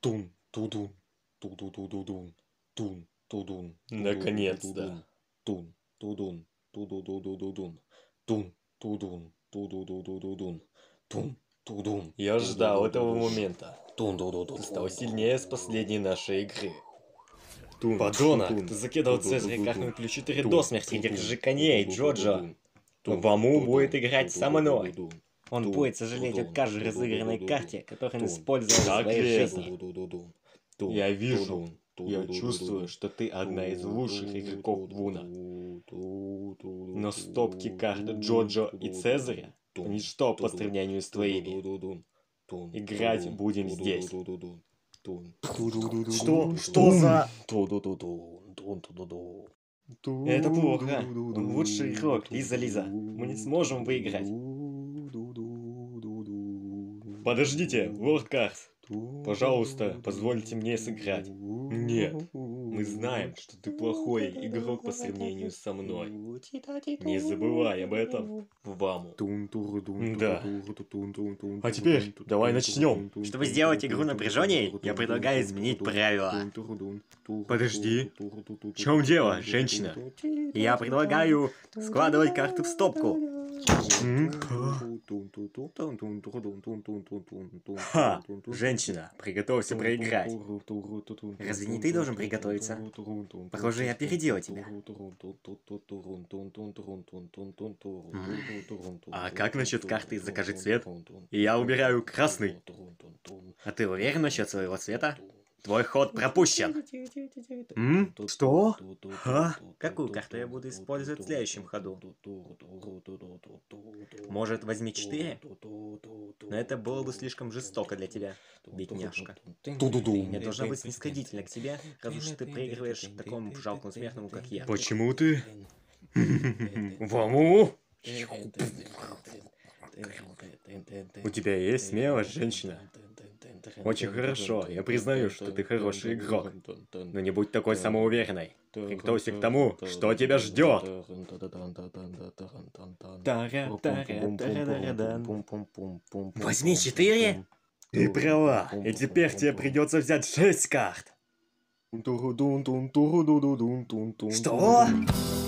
Тун, тудун, ту-ду-ду-ду-дун, тун, тудун. Наконец-то. Тун, тудун, ту-ду-ду-ду-ду-дун, тун, тудун, ту-ду-ду-ду-ду-дун, тун, тудун. Я ждал этого момента. Тун-ду-ду-ду. Ты стал сильнее с последней нашей игры. Подонок, ты закидывал Цезаря картами плюс 4 до смерти. Держи коней, Джоджо. Ваму будет играть со мной. Он будет сожалеть о каждой разыгранной карте, которую он использовал в Так своей есть. жизни. Я вижу, я чувствую, что ты одна из лучших игроков Вуна. Но стопки карт Джоджо и Цезаря — ничто по сравнению с твоими. Играть будем здесь. Что? Что за... Это плохо. Он лучший игрок, Лиза. Мы не сможем выиграть. Подождите, Лорд Карс. Пожалуйста, позвольте мне сыграть. Нет, мы знаем, что ты плохой игрок по сравнению со мной. Не забывай об этом, Ваму. Да. А теперь давай начнем. Чтобы сделать игру напряженней, я предлагаю изменить правила. Подожди. В чем дело, женщина? Я предлагаю складывать карты в стопку. Ха! Женщина, приготовься проиграть. Разве не ты должен приготовиться? Похоже, я опередила тебя. А как насчет карты «Закажи цвет»? Я убираю красный. А ты уверен насчет своего цвета? Твой ход пропущен. Что? Ха? Какую карту я буду использовать в следующем ходу? Может, возьми 4? Но это было бы слишком жестоко для тебя, бедняжка. Я должна быть снисходительна к тебе, раз уж ты проигрываешь такому жалкому смертному, как я. Почему ты? Ваму? У тебя есть смелость, женщина? Очень хорошо, я признаю, что ты хороший игрок. Но не будь такой самоуверенной. Приготовься к тому, что тебя ждет. Возьми 4? Ты права, и теперь тебе придется взять 6 карт. Что?